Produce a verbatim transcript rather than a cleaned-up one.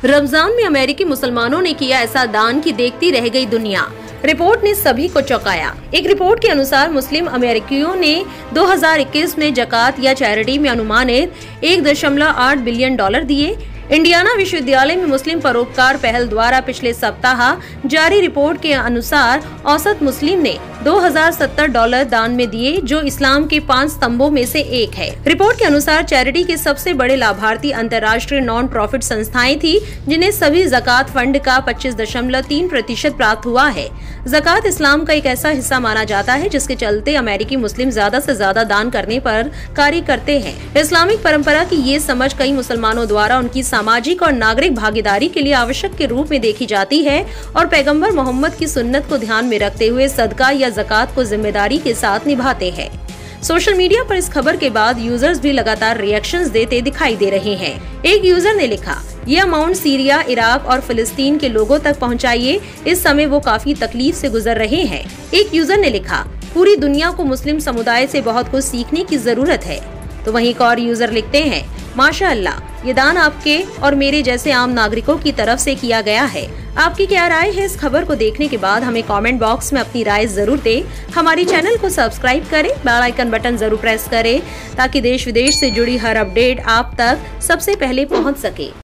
रमजान में अमेरिकी मुसलमानों ने किया ऐसा दान कि देखती रह गई दुनिया। रिपोर्ट ने सभी को चौंकाया। एक रिपोर्ट के अनुसार मुस्लिम अमेरिकियों ने दो हज़ार इक्कीस में जकात या चैरिटी में अनुमानित एक दशमलव आठ बिलियन डॉलर दिए। इंडियाना विश्वविद्यालय में मुस्लिम परोपकार पहल द्वारा पिछले सप्ताह जारी रिपोर्ट के अनुसार औसत मुस्लिम ने दो हज़ार सत्तर डॉलर दान में दिए, जो इस्लाम के पांच स्तंभों में से एक है। रिपोर्ट के अनुसार चैरिटी के सबसे बड़े लाभार्थी अंतर्राष्ट्रीय नॉन प्रॉफिट संस्थाएं थी, जिन्हें सभी जकात फंड का पच्चीस दशमलव तीन प्रतिशत प्राप्त हुआ है। जकात इस्लाम का एक ऐसा हिस्सा माना जाता है जिसके चलते अमेरिकी मुस्लिम ज्यादा से ज्यादा दान करने पर कार्य करते हैं। इस्लामिक परंपरा की ये समझ कई मुसलमानों द्वारा उनकी सामाजिक और नागरिक भागीदारी के लिए आवश्यक के रूप में देखी जाती है और पैगंबर मोहम्मद की सुन्नत को ध्यान में रखते हुए सदका या ज़कात को जिम्मेदारी के साथ निभाते हैं। सोशल मीडिया पर इस खबर के बाद यूजर्स भी लगातार रिएक्शंस देते दिखाई दे रहे हैं। एक यूजर ने लिखा, ये अमाउंट सीरिया, इराक और फिलिस्तीन के लोगों तक पहुंचाइए, इस समय वो काफी तकलीफ से गुजर रहे हैं। एक यूजर ने लिखा, पूरी दुनिया को मुस्लिम समुदाय से बहुत कुछ सीखने की जरूरत है। तो वहीं एक और यूजर लिखते हैं, माशाअल्लाह, ये दान आपके और मेरे जैसे आम नागरिकों की तरफ से किया गया है। आपकी क्या राय है इस खबर को देखने के बाद? हमें कमेंट बॉक्स में अपनी राय जरूर दें। हमारी चैनल को सब्सक्राइब करें, बेल आइकन बटन जरूर प्रेस करें ताकि देश विदेश से जुड़ी हर अपडेट आप तक सबसे पहले पहुंच सके।